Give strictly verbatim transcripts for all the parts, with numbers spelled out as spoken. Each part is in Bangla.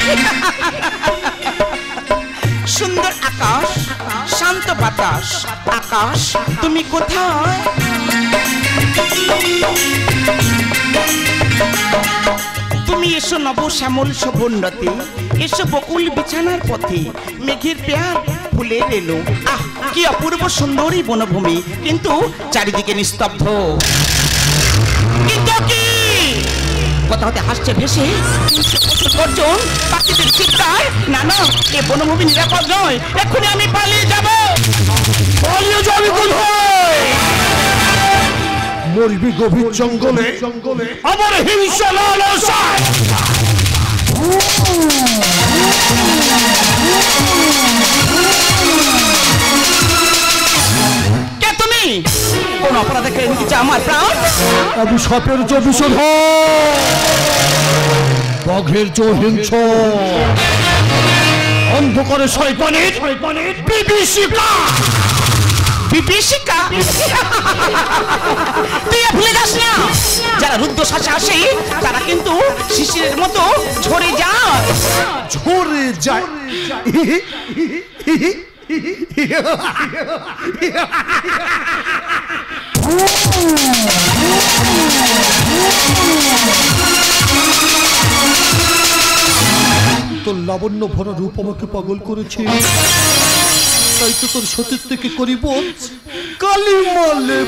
সুন্দর আকাশ, শান্ত বাতাস। আকাশ তুমি কোথায়? তুমি এসো নব শ্যামল শোভনরতে, এসো বকুল বিছানার পথে। মেঘের পেয়ার ফুলের এলো, আহ কি অপূর্ব সুন্দরী বনভূমি, কিন্তু চারিদিকে নিস্তব্ধ। কিন্তু কি কোথাও হাসছে ভেসে গর্জন, পাখিদের চিৎকার। না না, এ বনভূমি নিরাপদ নয়, এক্ষুনি আমি পালিয়ে যাব। পালিয়ে যাবি কোথায়? মরবি গভীর জঙ্গলে, আমার হিংসা লালসায়। কে তুমি? কোন অপরাধে কেড়ে নিতে চাও আমার প্রাণ? আমি সাপের যে বিষধর, বাঘের যে হিংস, অন্ধকারে শয়তানের বিভীষিকা। বিভীষিকা? তুই ভুলে যাস না, যারা রুদ্ধশ্বাসে আসে তারা কিন্তু শিশিরের মতো ঝরে যায়। ঝরে যায়? তোর লাবণ্য ভরা রূপ আমাকে পাগল করেছে, তাই তো তোর সতীত্বকে করিব কালিমালে।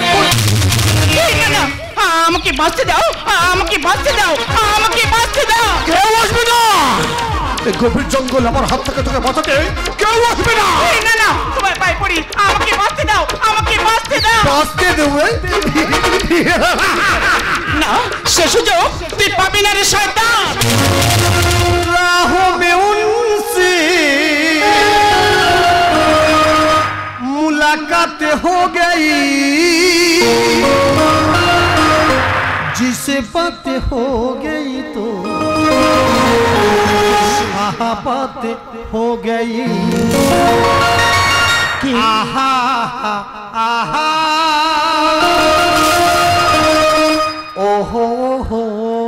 আমাকে বাঁচতে দাও, আমাকে বাঁচতে দাও, আমাকে বাঁচতে দাও। কেউ আসবে না, এই গভীর জঙ্গল আমার হাত থেকে তোকে বাঁচাতে কেউ আসবে না। না না, তোমার পায়ে পড়ি, আমাকে বাঁচতে দাও, আমাকে বাঁচতে দাও। বাঁচতে দেবে না, সে সুযোগ তুই পাবি না রে শয়তান। राहों में उनसे मुलाकात हो गई, जिसे बातें हो गई तो आहा बातें हो गई। आहा आहा ओहो हो।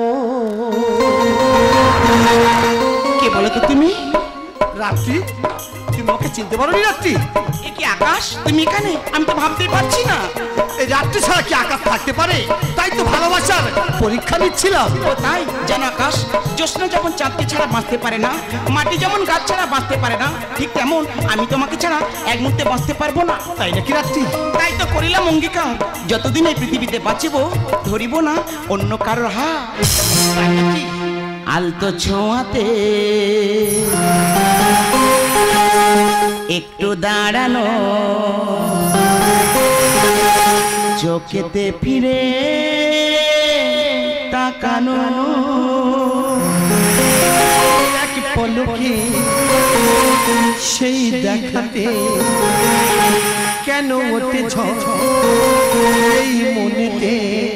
কে বলো তো তুমি? রাত্রি, তুমি ওকে চিনতে পারো নি? রাত্রি, এ কি আকাশ? তুমি এখানে? আমি তো ভাবতেই পারছি না। এই রাত্রি ছাড়া কি আকাশ থাকতে পারে? তাই তো ভালোবাসার পরীক্ষা নিচ্ছিলাম। ও তাই? জানো আকাশ, জ্যোৎস্না যেমন চাঁদকে ছাড়া বাঁচতে পারে না, মাটি যেমন গাছ ছাড়া বাঁচতে পারে না, ঠিক তেমন আমি তোমাকে ছাড়া এক মুহূর্তে বাঁচতে পারবো না। তাই নাকি রাত্রি? তাই তো করিলাম অঙ্গীকার, যতদিন এই পৃথিবীতে বাঁচিব ধরিব না অন্য কারোর হাত। তাই নাকি? আলতো ছোঁয়াতে একটু দাঁড়ানো, চোখেতে ফিরে তাকানো, এক পলকে সেই দেখাতে কেন ওঠে ঝড় এই মনেতে।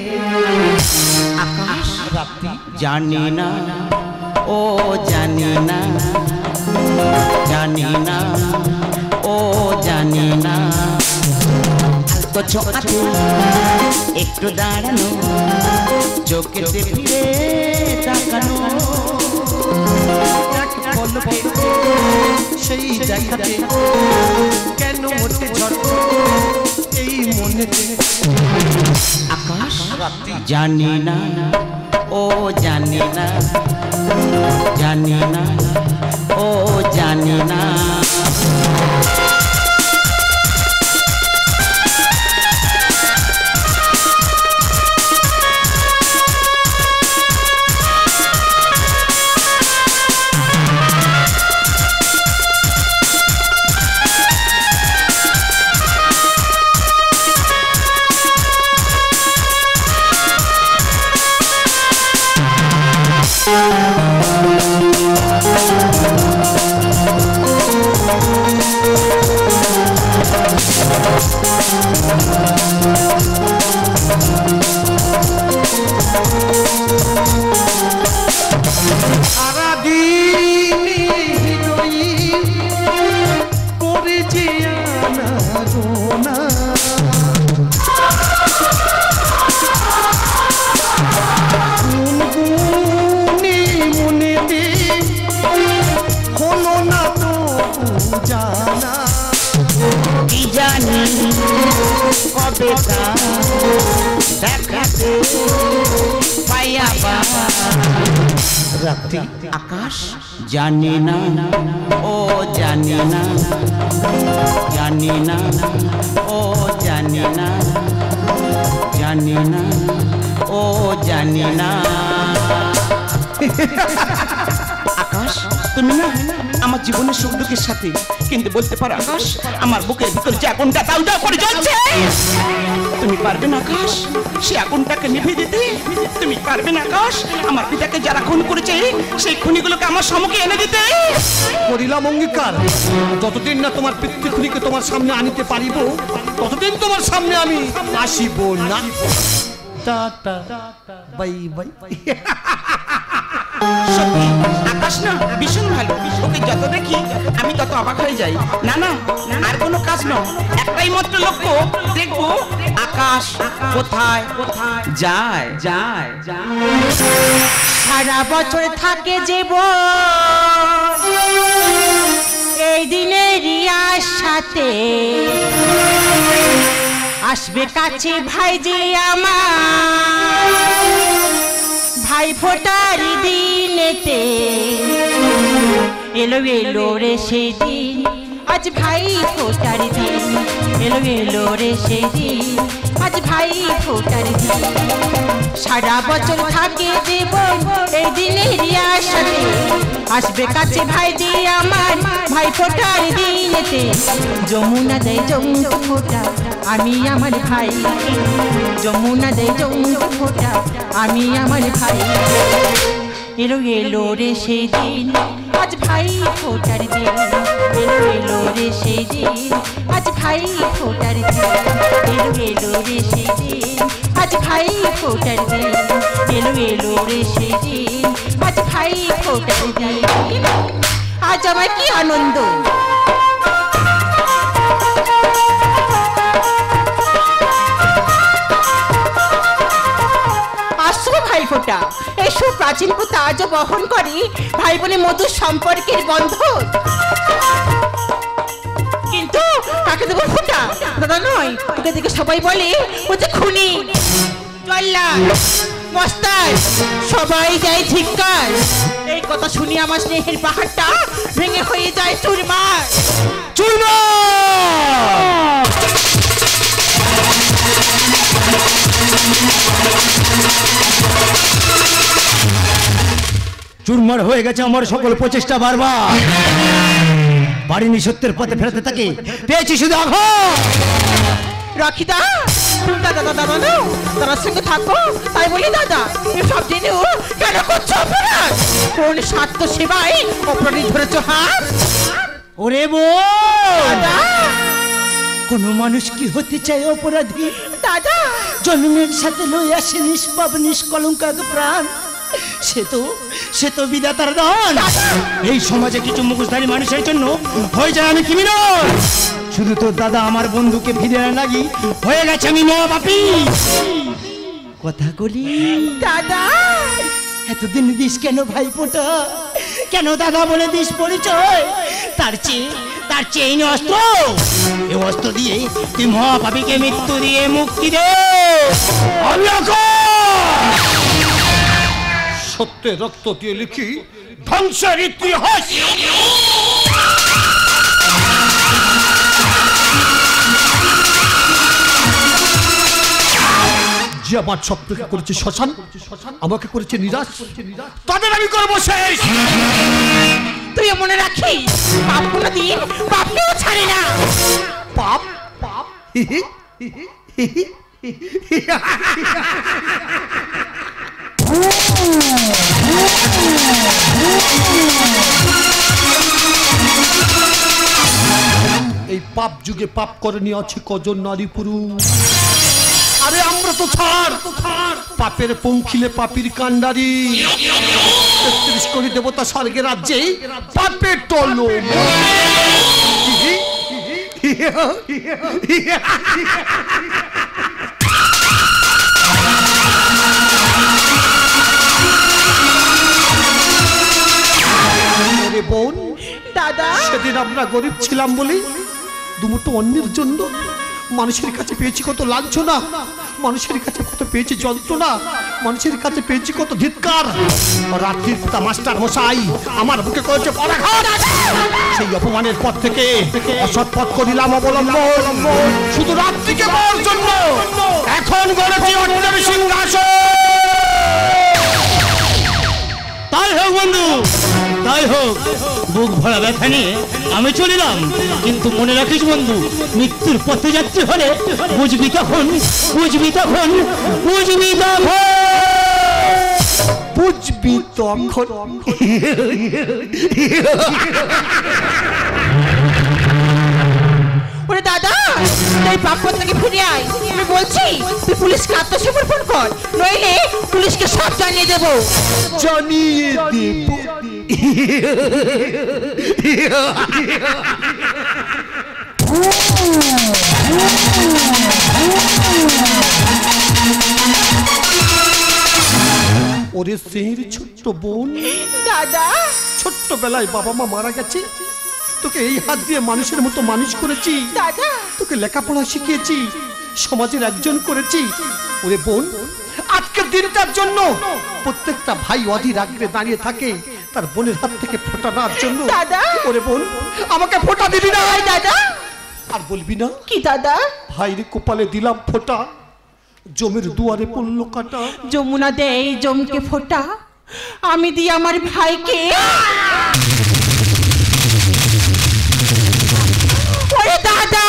আকাশ রাত্রি জানি না, ও জানি না, জানি না, ও জানি না। তো ছোঁয়াতে একটু দাঁড়ানো, চোখেতে ফিরে তাকানো, সেই দেখাতে কেন ওঠে ঝড় এই মনেতে। আকাশ জানি না, ও জানি না, জানি না, ও জানি না। জানা কি জানি কবে তা দেখাতে পাইয়াবা রাত্রি আকাশ জানি না ও জানি না জানি না ও জানি না জানি না ও জানি না আকাশ তুমি না আমার জীবনের সুখ দুঃখের সাথে, কিন্তু বলতে পারো আকাশ আমার বুকের ভিতর যে আগুনটা দাউ দাউ করে জ্বলছে, তুমি পারবে না আকাশ সে আগুনটাকে নিভিয়ে দিতে? তুমি পারবে না আকাশ আমার পিতাকে যারা খুন করেছে সেই খুনিগুলোকে আমার সম্মুখে এনে দিতে? করিলাম অঙ্গীকার, যতদিন না তোমার পিতৃখুনিকে তোমার সামনে আনিতে পারিব ততদিন তোমার সামনে আমি আসিব না। Tata bye bye. সত্যি আকাশ না ভীষণ ভালো, ওকে যত দেখি আমি তত অবাক হয়ে যাই। না না আর কোনো কাজ নয়, একটাই মাত্র লক্ষ্য, দেখবো আকাশ কোথায় কোথায় যায় যায় যায়। সারা বছর থাকে যেব এই দিনে রিয়ার সাথে, আসবে কাছে ভাই যে আমার ভাই ফোটার দিনেতে, এলো এলো রে সেই দিন আজ ভাই ফোটার দিন, এলো এলো রে সেই দিন আজ ভাই ফোটার দিন। সারা বছর থাকে দেব এই দিনে রিয়ার সাথে, আসবে কাছে ভাই যে আমার ভাই ফোটার দিনেতে, যমুনা দেয় যমুক ফোটা আমি আমার ভাই, যমুনা দেয় যমুক ফোটা আমি আমার ভাই, এলো এলো রে সেই দিন আজ ভাই ফোটার দিন, এলো এলো রে সেই দিন আজ ভাই ফোটার দিন, এলো এলো রে সেই দিন আজ ভাই ফোটার দিন, এলো এলো রে সেই দিন আজ ভাই ফোটার দিন। আজ আমার কি আনন্দ, ভাই ফোটা এই সুপ্রাচীন প্রথা আজও বহন করি ভাই বোনের মধুর সম্পর্কের বন্ধন। কিন্তু কাকে দেবো ফোটা? দাদা নয়, ওকে দেখে সবাই বলে ও যে খুনি, জল্লাদ, মস্তান, সবাই যায় ধিক্কার। এই কথা শুনি আমার স্নেহের পাহাড়টা ভেঙে হয়ে যায় চুরমার চুরমার। চুরমার হয়ে গেছে আমার সকল প্রচেষ্টা, বারবার পারিনি সত্যের পথে ফেরাতে তাকে, পেয়েছি শুধু আঘাত। রাখিদা দাদা দাদা দাদা দাদার সঙ্গে থাকো তাই বলি দাদা এসব জেনেও কেন করছো অপরাধ? কোন স্বার্থ সেবায় অপরাধী ধরেছো হাত? ওরে বোন, কোন মানুষ কি হতে চায় অপরাধী? দাদা জন্মের সাথে লই আসে নিষ্পাপ নিষ্কলঙ্ক এক প্রাণ, সে তো সে তো বিধাতার দান। এই সমাজে কিছু মুখোশধারী মানুষের জন্য হয়ে যায় আমি ক্রিমিনাল। শুধু তোর দাদা আমার বন্ধুকে ফিরে না লাগি হয়ে গেছে আমি মহাপাপী। কথা বলি দাদা, এতদিন দিস কেন ভাই ফোটা, কেন দাদা বলে দিস পরিচয়? তার চেয়ে তার চেয়ে এই অস্ত্র, এই অস্ত্র দিয়ে তুই মহাপাপীকে মৃত্যু দিয়ে মুক্তি দে। আমি সত্যের রক্ত দিয়ে লিখি ধ্বংসের ইতিহাস। যে আমার স্বপ্নকে করেছে শ্মশান, আমাকে করেছে নিরাশ, তাদের আমি করবো শেষ। তুই মনে রাখিস পাপ কোনোদিন পাপকেও ছাড়ে না। পাপ পাপ এই পাপ যুগে পাপ করনি আছে কজন নারী পুরুষ। আরে আমরা তো ছাড় পাপের পঙ্খিলে পাপির কান্ডারি, তেত্রিশ কোটি দেবতা স্বর্গের রাজ্যে পাপের টল। বোন দাদা সেদিন আমরা গরিব ছিলাম বলে দুমুটো অন্যের জন্য মানুষের কাছে পেয়েছি কত লাঞ্ছনা, মানুষের কাছে কত পেয়েছি যন্ত্রণা, মানুষের কাছে পেয়েছি কত ধিক্কার। রাত্রির পিতা মাস্টার মশাই আমার বুকে করেছে পরাঘাত। সেই অপমানের পর থেকে অসৎ পথ করিলাম অবলম্বন, শুধু রাত্রিকে পাওয়ার জন্য। এখন গড়েছি অন্যের সিংহাসন। তাই হোক বন্ধু, তাই হোক। বুক ভরা ব্যথা নিয়ে আমি চলিলাম, কিন্তু মনে রাখিস বন্ধু, মৃত্যুর পথে যাত্রী হলে বুঝবি তখন, বুঝবি তখন, বুঝবি তখন, বুঝবি তখন। ওরে দাদা তুই পাপড় থেকে ফিরে আয়, আমি বলছি তুই পুলিশকে আত্মসমর্পণ কর, নইলে পুলিশকে সব জানিয়ে দেবো। জানিয়ে দেব। ওরে সেই ছোট্ট বোন, দাদা ছোট্টবেলায় বাবা মা মারা গেছে, তোকে এই হাত দিয়ে মানুষের মতো মানুষ করেছি, দাদা তোকে লেখাপড়া শিখিয়েছি, সমাজের একজন করেছি। ওরে বোন, আজকের দিনটার জন্য প্রত্যেকটা ভাই অধীর আগ্রহে দাঁড়িয়ে থাকে তার বোনের হাত থেকে ফোঁটা নেওয়ার জন্য। দাদা ওরে বোন, আমাকে ফোঁটা দিবি না? দাদা আর বলবি না কি দাদা? ভাইরে কপালে দিলাম ফোঁটা, জমির দুয়ারে পড়লো কাটা। যমুনা দেয় জমকে ফোঁটা, আমি দিই আমার ভাইকে। ওরে দাদা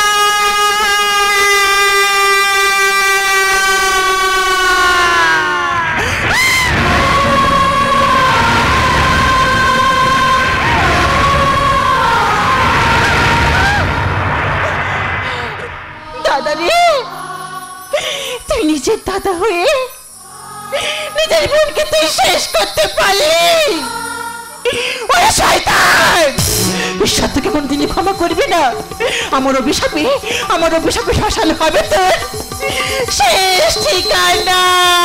দাদা রে, তুই নিজের দাদা হয়ে নিজের বোনকে তুই শেষ করতে পারলি। ওরে শয়তান, ঈশ্বর তোকে কোনদিনই ক্ষমা করবি না। আমার অভিশাপে, আমার অভিশাপে শ্মশান হবে তোর শেষ ঠিকানা।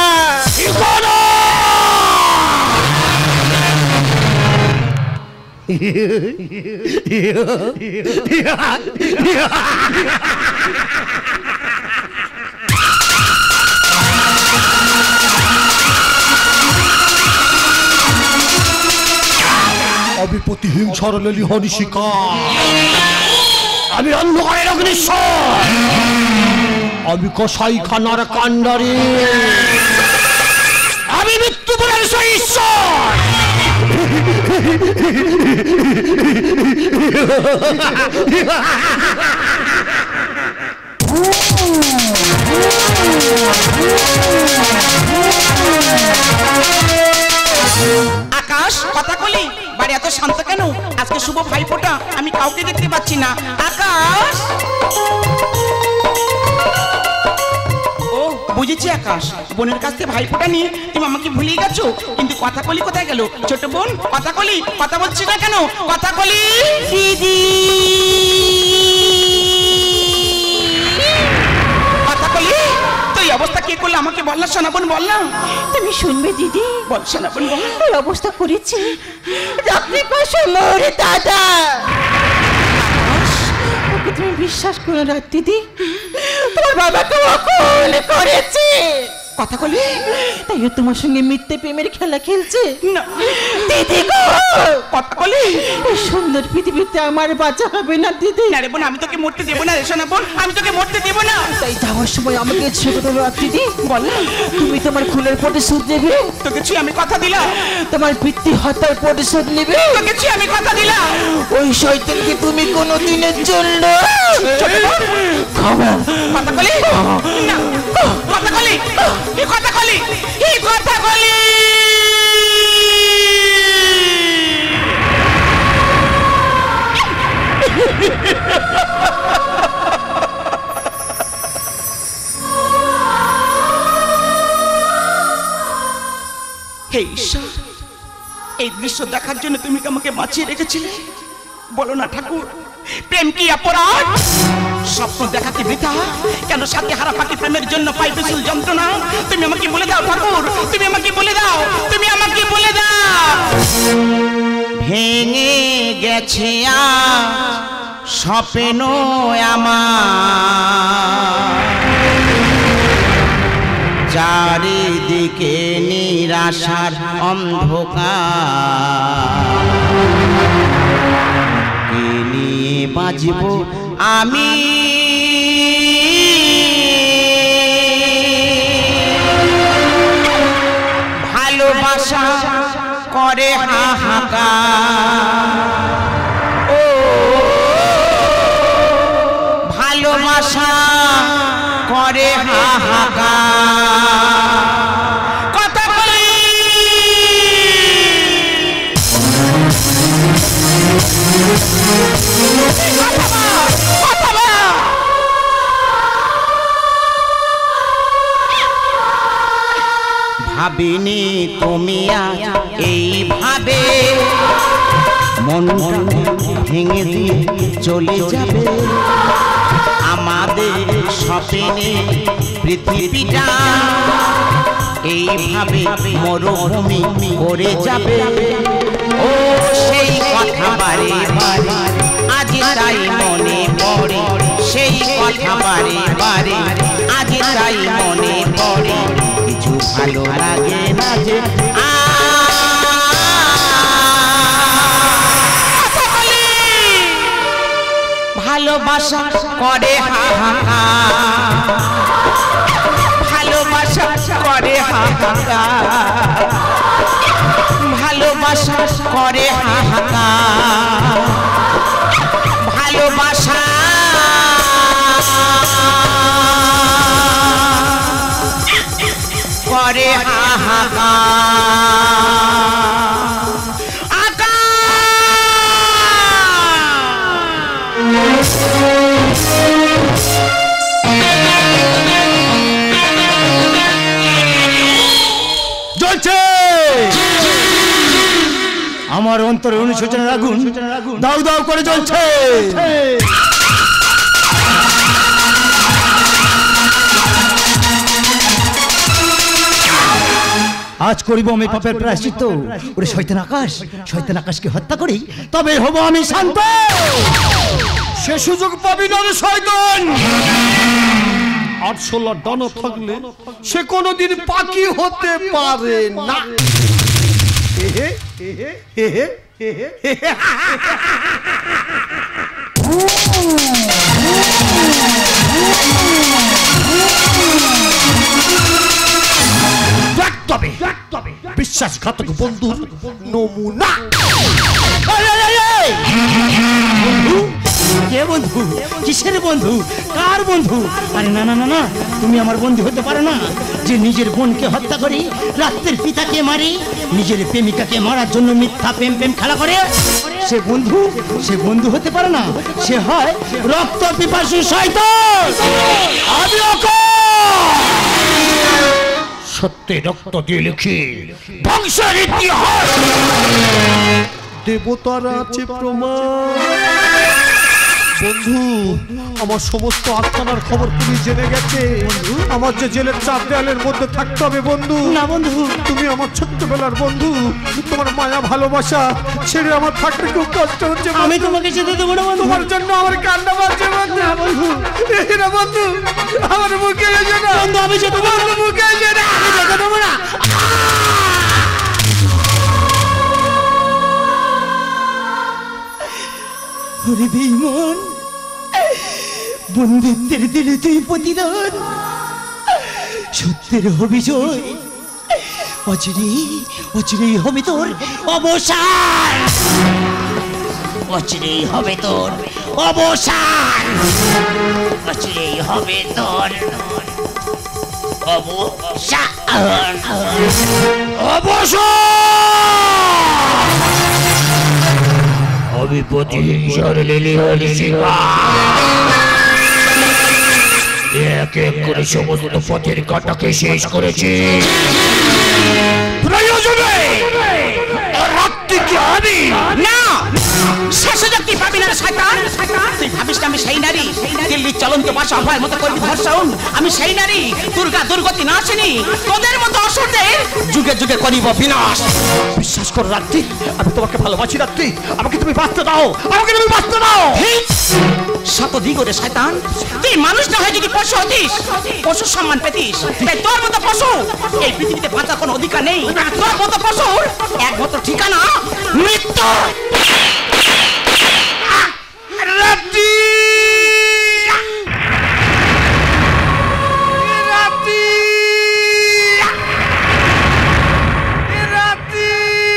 অবিপতিহীন সরলেলি হনি শিকার, আমি অন্ধকারের অগ্নিশ্বর, আমি কসাই খানার কান্ডারি, আমি মৃত্যুপুরের ঈশ্বর। আকাশ, কথা বলি, বাড়ি এত শান্ত কেন? আজকে শুভ ভাইফোঁটা, আমি কাউকে দেখতে পাচ্ছি না। আকাশ, ও বুঝেছি আকাশ, বোনের কাছ থেকে ভাইফোঁটা নিয়ে তুমি আমাকে ভুলিয়ে গেছো, কিন্তু কথা কলি কোথায় গেল? ছোট বোন, কথা কলি, কথা বলছি না কেন? কথা কলি দিদি, কথা কলি, তুই অবস্থা কে করলে আমাকে বললা? শোনা বোন বললাম, তুমি শুনবে দিদি? বল শোনা বোন বল। এই অবস্থা করেছে রাত্রি পাশে মোর দাদা। ওকে তুমি বিশ্বাস করো না দিদি, তোমার বাবাকে অকুল করেছে। কথা কলি, তাই ও তোমার সঙ্গে মিথ্যে প্রেমের খেলা খেলছে। না দিদি গো, কথা কলি, এই সুন্দর পৃথিবীতে আমার বাঁচা হবে না দিদি। না রে বোন, আমি তোকে মরতে দেবো না রে শোনা বোন, আমি তোকে মরতে দেবো না। তাই যাওয়ার সময় আমাকে ছেড়ে দেবো দিদি। বল, তুমি তোমার খুনের প্রতিশোধ নেবে, তোকে ছুঁয়ে আমি কথা দিলাম, তোমার পিতৃ হত্যার প্রতিশোধ নেবে। তোকে ছুঁয়ে আমি কথা দিলাম। ওই শয়তানকে তুমি কোনো দিনের জন্য ক্ষমা কথা কলি, না কথা কলি, এই কথা কলি, এই কথা কলি। হে ঈশ্বর, এই দৃশ্য দেখার জন্য তুমি কি আমাকে বাঁচিয়ে রেখেছিলে? বলো না ঠাকুর, প্রেম কি অপরাধ? স্বপ্ন দেখা কি বৃথা? কেন সাথে হারা পাখি প্রেমের জন্য পাই বিশুল যন্ত্রণা? তুমি আমাকে বলে দাও ঠাকুর, তুমি আমাকে বলে দাও, তুমি আমাকে বলে দাও। ভেঙে গেছে আজ স্বপ্ন আমার, চারিদিকে নিরাশার অন্ধকার, কে নিয়ে বাঁচব আমি? ভালোবাসা করে হাহাকার, ও ভালোবাসা করে হাহাকার, কথা বলি ভাবিনি তুমি আজ এইভাবে মনটা ভেঙে দিয়ে চলে যাবে, আমাদের স্বপ্নে পৃথিবীটা এইভাবে মরুভূমি করে যাবে। ও সেই কথা বারে বারে আজ তাই মনে পড়ে, সেই কথা বারে বারে আজ তাই মনে পড়ে, কিছু ভালো লাগে না যে ভালোবাসা করে হাহাকার, ভালোবাসা করে হাহাকার, ভালোবাসা করে হাহাকার, ভালোবাসা করে হাহাকার। আমার অন্তরে অনুশোচনার আগুন দাউ দাউ করে জ্বলছে। আজ করিব আমি পাপের প্রায়শ্চিত্ত। ওরে শয়তান আকাশ, শয়তান আকাশকে হত্যা করি, তবে হব আমি শান্ত। সে সুযোগ পাবি না রে শয়তান। আটশোলা ডানা থাকলে সে কোনোদিন পাখি হতে পারে না। বিশ্বাসঘাতক বন্ধুর নমুনা। কে বন্ধু? কিসের বন্ধু? কার বন্ধু? আরে না না না না, তুমি আমার বন্ধু হতে পারো না। যে নিজের বোনকে হত্যা করি, রাত্রের পিতাকে মারি, নিজের প্রেমিকাকে মারার জন্য মিথ্যা প্রেম প্রেম খেলা করে, সে বন্ধু? সে বন্ধু হতে পারে না, সে হয় রক্ত পিপাসু শয়তান। আমি সত্যি রক্ত দিয়ে লিখি বংশের ইতিহাস। দেবতারা আছে প্রমাণ। বন্ধু, আমার সমস্ত আস্তানার খবর পুলিশ জেনে গেছে। আমার যে জেলের চার দেয়ালের মধ্যে থাকতে হবে বন্ধু। না বন্ধু, তুমি আমার ছোট্টবেলার বন্ধু, তোমার মায়া ভালোবাসা ছেড়ে আমার থাকতে খুব কষ্ট হচ্ছে। আমি তোমাকে যেতে দেবো না বন্ধু। তোমার জন্য আমার কান্না পাচ্ছে বন্ধু। বন্ধু বন্ধু আমার মুখে এসে না বন্ধু, আমি যেতে দেবো না। মুখে এসে না, আমি যেতে দেবো না। ওরে বেঈমান, বন্ধুত্বের দিলে তুই প্রতিদান, সত্যের হবে জয়, অচিরেই অচিরেই হবে তোর অবসান, অচিরেই হবে তোর অবসান, অচিরেই হবে তোর অবসান, অবসান। আমি প্রতিহিংসার লিলি হলি এক এক করে সমস্ত পথের কাটাকে শেষ করেছে। প্রয়োজনে রাত্রিকে আমি না শেষ সুযোগ তুই পাবি না শয়তান। তুই ভাবি ভাবিস না আমি সেই নারী দিল্লির চলন্ত বাসা অভয়ের মতো করবি ধর্ষণ? আমি সেই নারী দুর্গা দুর্গতি নাশিনী, তোদের মতো অসুরদের যুগে যুগে করিব বিনাশ। বিশ্বাস করো রাত্রি, আমি তোমাকে ভালোবাসি রাত্রি, আমাকে তুমি বাঁচতে দাও, আমাকে তুমি বাঁচতে দাও। শত দিগরে শয়তান, তুই মানুষ না হয় যদি পশু হতিস, পশুর সম্মান পেতিস, তাই তোর মতো পশু এই পৃথিবীতে বাঁচার কোনো অধিকার নেই। তোর মতো পশুর একমাত্র ঠিকানা মৃত্যু। রাত্রি রাত্রি রাত্রি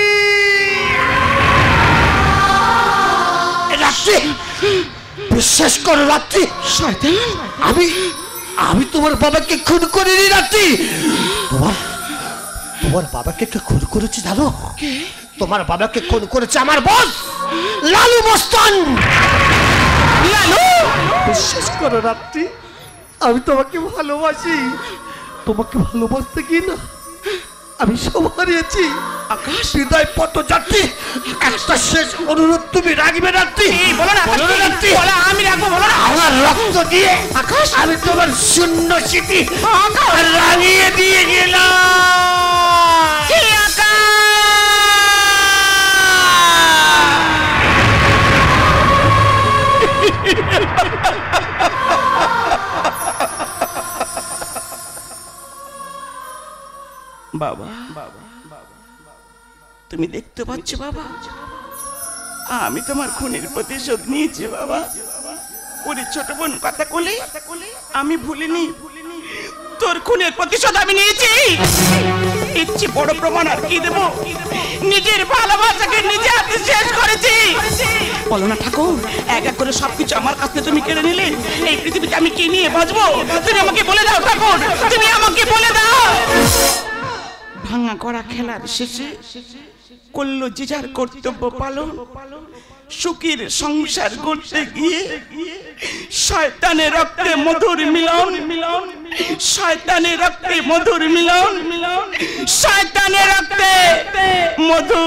রাত্রি বিশ্বাস করো রাত্রি, শয়তান আমি আমি তোমার বাবাকে খুন করিনি রাত্রি। তোমার তোমার বাবাকে কে খুন করেছে জানো? তোমার বাবাকে খুন করেছে আমার বস লালু মস্তান। লালু, বিশ্বাস করো রাত্রি, আমি তোমাকে ভালোবাসি, তোমাকে ভালোবাসতে গিয়ে না আমি সব হারিয়েছি। আকাশ হৃদয় পত যাত্রী, একটা শেষ অনুরোধ তুমি রাখবে রাত্রি। বলো না বলো না রাত্রি, বলো, আমি রাখবো, বলো না। আমার রক্ত দিয়ে আকাশ আমি তোমার শূন্য স্মৃতি রাঙিয়ে দিয়ে গেলাম। কি আকাশ! বাবা বাবা তুমি দেখতে পাচ্ছ বাবা, আমি তোমার খুনের প্রতিশোধ নিয়েছি বাবা। ওরে ছোট বোন কথা বলে আমি ভুলিনি, তোর খুনের প্রতিশোধ আমি নিয়েছি। ইচ্ছে বড় প্রমাণ আর কি দেব, নিজের ভালোবাসাকে নিজে হাতে শেষ করেছি। বলো না ঠাকুর, এক এক করে সবকিছু আমার কাছ থেকে তুমি কেড়ে নিলে, এই পৃথিবীতে আমি কি নিয়ে বাঁচবো? তুমি আমাকে বলে দাও ঠাকুর, তুমি আমাকে বলে দাও। ভাঙা করা খেলার শেষে করলো যে যার কর্তব্য পালন, সুখীর সংসার করতে গিয়ে শয়তানের রক্তে মধুর মিলন, শয়তানের রক্তে মধুর মিলন, শয়তানের রক্তে মধু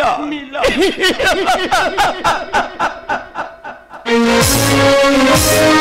মিলন।